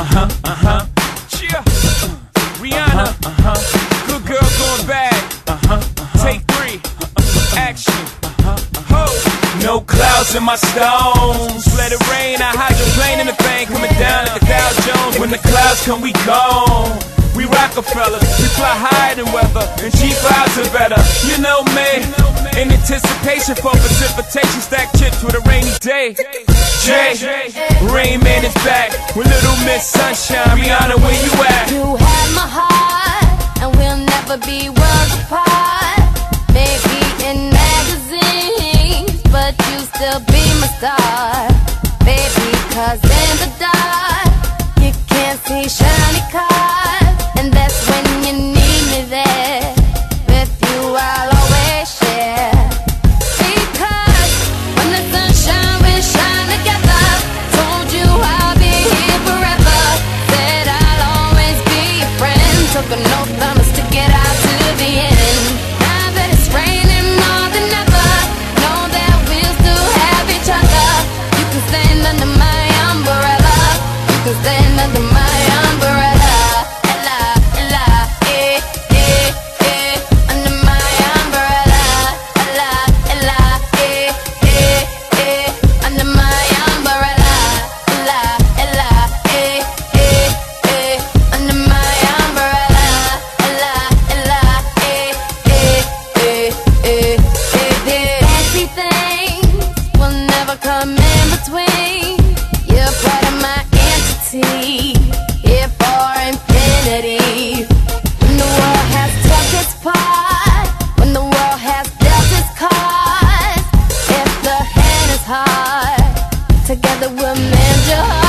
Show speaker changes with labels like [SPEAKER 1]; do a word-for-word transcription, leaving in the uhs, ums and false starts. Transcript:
[SPEAKER 1] Uh-huh, uh-huh. Cheer. Rihanna. Uh-huh. Good girl going bad. Uh-huh, uh-huh. Take three. Action. Ho. No clouds in my stones. Let it rain. I hydroplane in the thing. Coming down like a Dow Jones. When the clouds come, we gone. We Rockefellers, we fly higher than weather, and cheap vibes are better. You know me, in anticipation for precipitation, stack chips with a rainy day. Jay, Rain Man is back with Little Miss Sunshine. Rihanna, where you at?
[SPEAKER 2] You had my heart, and we'll never be worlds apart. Maybe in magazines, but you still be my star. Baby, cause in the dark, you can't see shiny cars. And that's when you need me there. With you I'll always share. Because when the sun shines, we shine together. Told you I'll be here forever. Said I'll always be your friend. Took an oath, I'ma stick it out to the end. Now that it's raining more than ever, know that we'll still have each other. You can stand under my umbrella. You can stand under my umbrella. Come in between. You're part of my entity, here for infinity. When the world has took its part, when the world has dealt its cards, if the hand is hard, together we'll mend your heart.